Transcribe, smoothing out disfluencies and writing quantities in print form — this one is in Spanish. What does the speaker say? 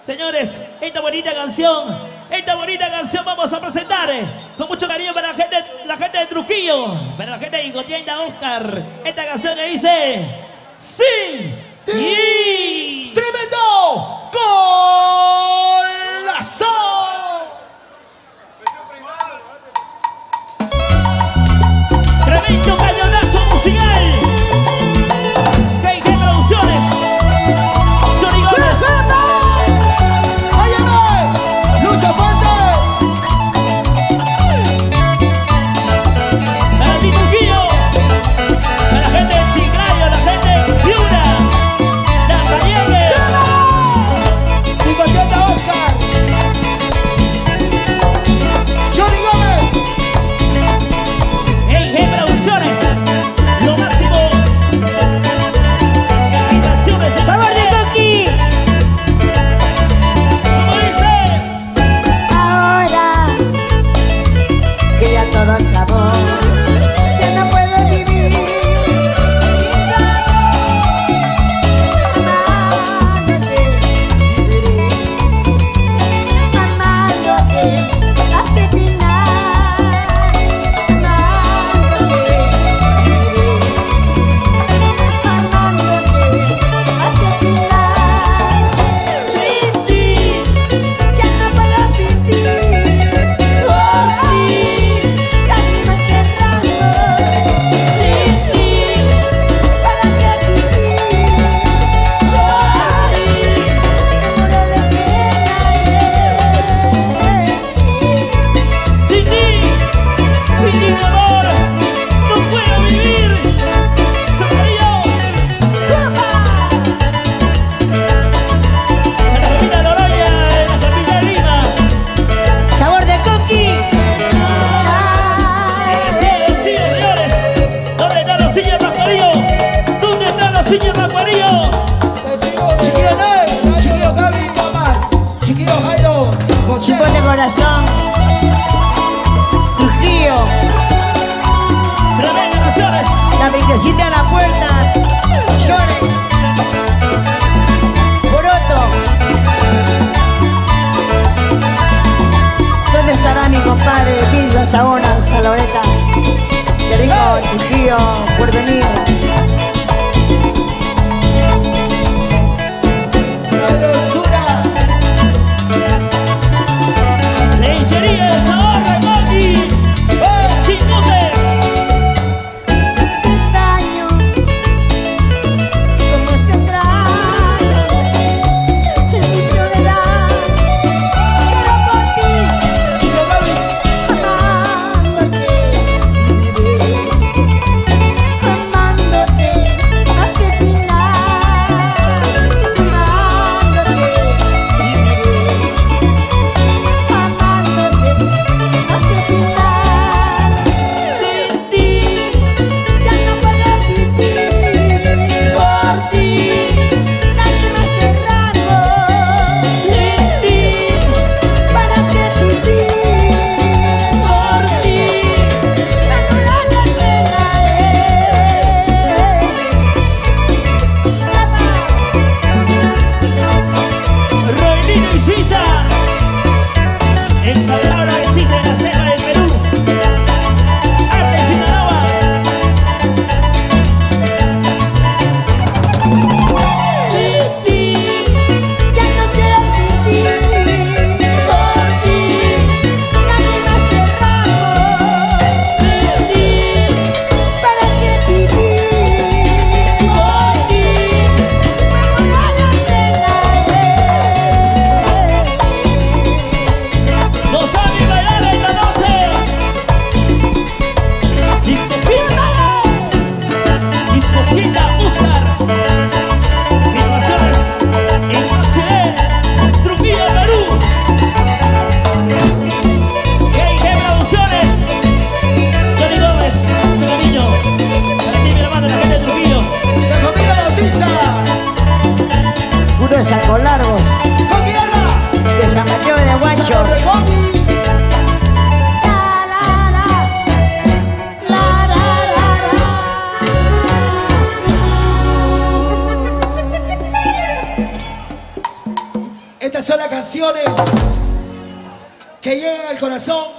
Señores, esta bonita canción vamos a presentar con mucho cariño para la gente de Trujillo, para la gente de Ingotienda Oscar. Esta canción que dice ¡Sí! ¡Y! ¡Tremendo golazo! ¡Tremendo cañonazo musical! ¡Hey, qué producciones! ¡Johnny Gómez! ¡Lucha fuerte! ¡Para ti, Trujillo! ¡Para la gente de Chiclayo, la gente de Piura! ¡La Estas son las canciones que llegan al corazón